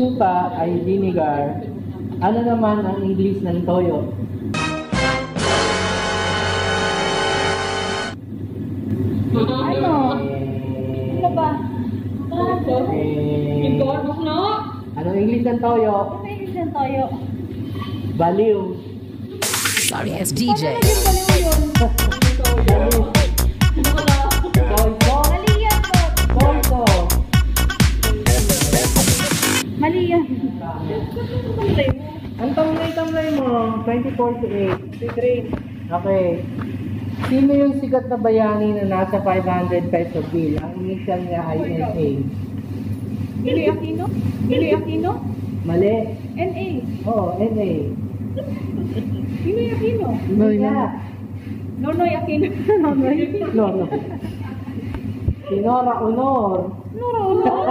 suka ay vinegar, ano naman ang English ng toyo? Ano? Ano ba? Anong English ng toyo? Ano English ng toyo? Baliw. Sorry, as DJ. Baliw. Toyo. Mali yan po. Toyo. Mali yan. Ang tamlay mo, 24-8. Si Grace. Okay. Sino yung sikat na bayani na nasa 500 peso bill? Ang initial niya ay NA. Billy Aquino? Billy Aquino? Mali. NA. Oo, NA. Billy Aquino? Nonoy Aquino. Nonoy. No. Sinora Honor. Nora Honor?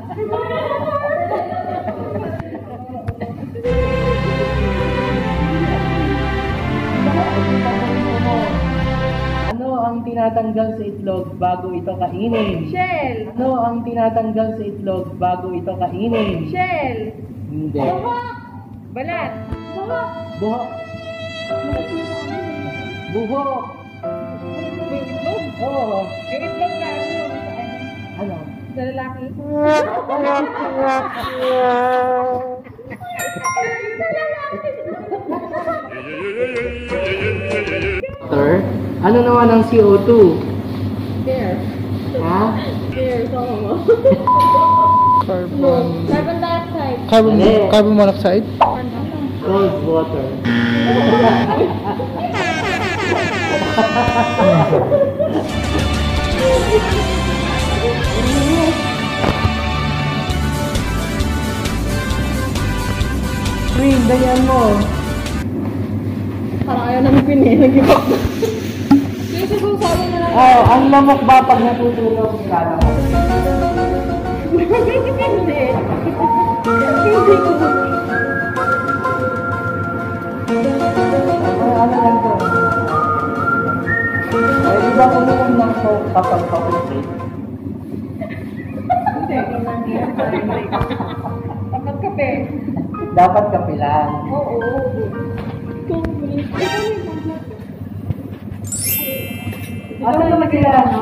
Ano ang tinatanggal sa itlog bago ito kainin? Shell. Ano ang tinatanggal sa itlog bago ito kainin? Shell. Hindi. Buhok. Balat. Buhok. Buhok. Buhok. Itlog? Oo. Yung itlog na ano? Ano? Sa lalaki? Sir, ano naman ang CO2? Air. Ha? Air. Sama mo. Carbon. Carbon dioxide. Carbon monoxide? Cold water. Queen, ganyan mo. Parang ayaw namin pinili. Kasi kung sabi na lang. Oh, ang lamok ba pag natutulog ng lalaki? Hindi. Ano lang to? Ay, di ba uminom ng coke kapag kapag-break? Dapat kape. Dapat kape lang. Oo. Ano naman sila, no?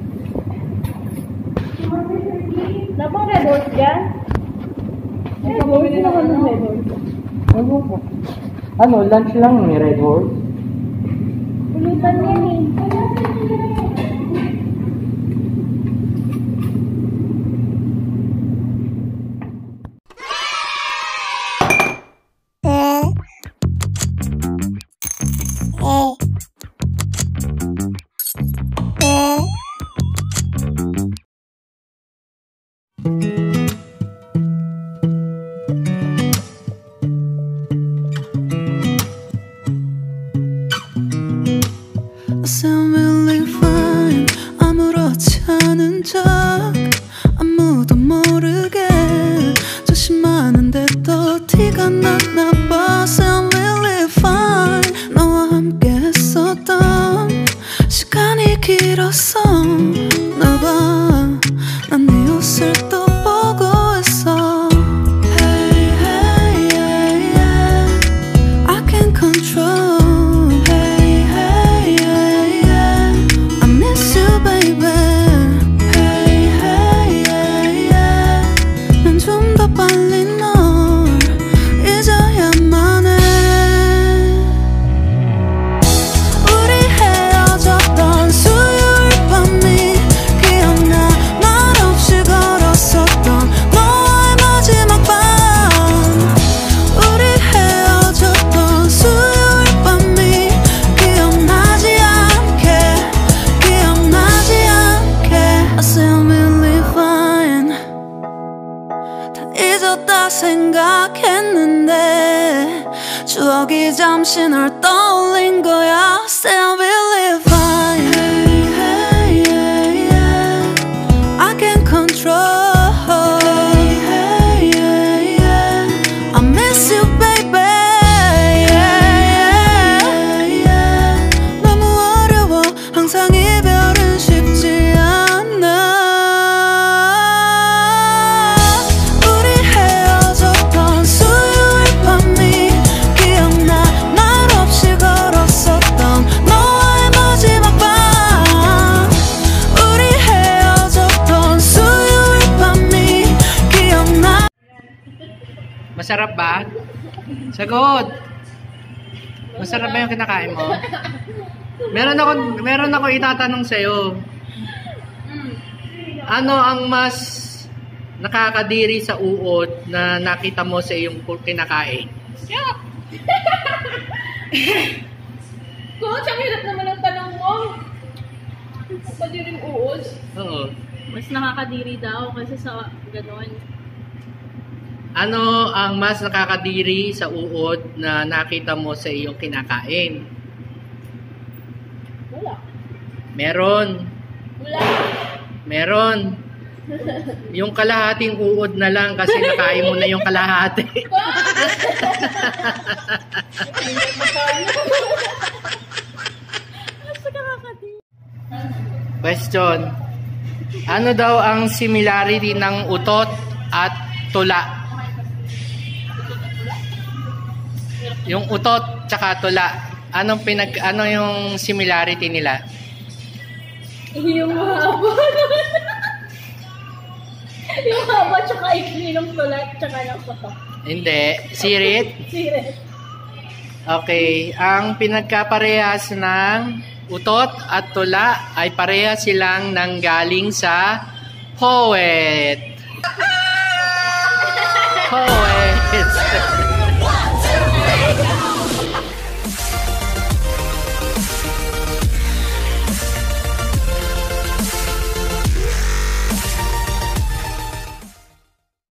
Napang red horse dyan? Red horse naman ng red horse. Ano po? Ano, lunch lang ni Red Horse? Pulutan yan eh. sound really fine. 아무렇지 않은 척 아무도 모르게 조심하는데 또 티가 났나 봐. Sound really fine. 너와 함께 했었던 시간이 길었어 나봐. 난 네 옷을 또 보고 있어. Hey, hey, yeah, yeah. I can't control. 생각했는데 추억이 잠시 널 떠올린 거야. Still believe fine. Hey, hey, yeah, yeah. I can't control. Hey, hey, yeah, yeah. I miss you, baby. Yeah, yeah, yeah. 너무 어려워. 항상 이별은 쉽지 않아. 우리 헤어져 Masarap ba? Sagot! Masarap ba yung kinakain mo? Meron ako itatanong sa'yo. Ano ang mas nakakadiri sa uod na nakita mo sa iyong kinakain? Coach, ang hirap naman ang tanong mo. Padiring uod? Oo. Mas nakakadiri daw kasi sa gano'n. Ano ang mas nakakadiri sa uod na nakita mo sa iyong kinakain? Wala. Meron. Wala. Meron. Yung kalahating uod na lang kasi nakain mo na yung kalahati. Question. Ano daw ang similarity ng utot at tula? Yung utot tsaka tula. Ano yung similarity nila? Yung haba. Yung haba tsaka ikli ng tulat tsaka ng putok. Hindi. Sirit? Sirit. Okay. Ang pinagkaparehas ng utot at tula ay parehas silang nanggaling sa poet. Poet.